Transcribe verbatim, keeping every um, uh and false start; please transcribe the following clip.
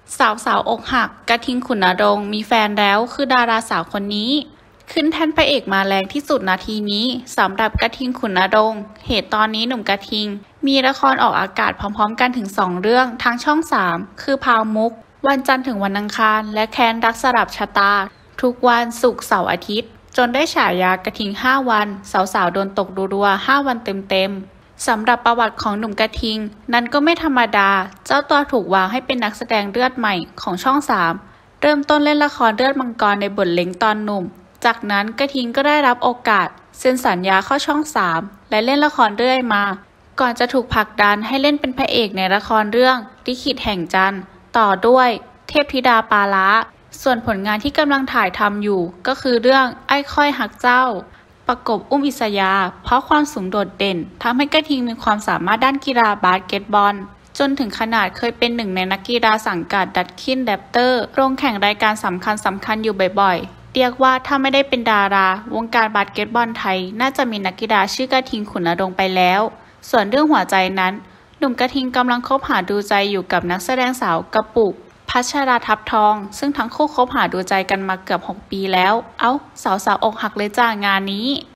สาวสาวอกหักกระทิงขุนนรงค์มีแฟนแล้วคือดาราสาวคนนี้ขึ้นแท่นพระเอกมาแรงที่สุดนาทีนี้สำหรับกระทิงขุนนรงค์เหตุตอนนี้หนุ่มกระทิงมีละครออกอากาศพร้อมๆกันถึงสองเรื่องทางช่องสามคือพาวมุกวันจันทร์ถึงวันอังคารและแค้นรักสลับชะตาทุกวันศุกร์เสาร์อาทิตย์จนได้ฉายากระทิงห้าวันสาวๆโดนตกรัวๆห้าวันเต็มๆสำหรับประวัติของหนุ่มกระทิงนั้นก็ไม่ธรรมดาเจ้าตัวถูกวางให้เป็นนักแสดงเลือดใหม่ของช่องสามเริ่มต้นเล่นละครเลือดมังกรในบทเล้งตอนหนุ่มจากนั้นกระทิงก็ได้รับโอกาสเซ็นสัญญาเข้าช่องสามและเล่นละครเรื่อยมาก่อนจะถูกผลักดันให้เล่นเป็นพระเอกในละครเรื่องลิขิตแห่งจันทร์ต่อด้วยเทพธิดาปาล้าส่วนผลงานที่กำลังถ่ายทำอยู่ก็คือเรื่องไอ้ค่อยหักเจ้าประกบอุ้มอิสยาเพราะความสูงโดดเด่นทำให้กระทิงมีความสามารถด้านกีฬาบาสเกตบอลจนถึงขนาดเคยเป็นหนึ่งในนักกีฬาสังกัดดัตคินแรปเตอร์ลงแข่งรายการสำคัญสำคัญอยู่บ่อยๆเรียกว่าถ้าไม่ได้เป็นดาราวงการบาสเกตบอลไทยน่าจะมีนักกีฬาชื่อกระทิงขุนนรงค์ไปแล้วส่วนเรื่องหัวใจนั้นหนุ่มกระทิงกำลังคบหาดูใจอยู่กับนักแสดงสาวกระปุกพัชราทับทองซึ่งทั้งคู่คบหาดูใจกันมาเกือบหกปีแล้วเอ้าสาวๆอกหักเลยจ้างานนี้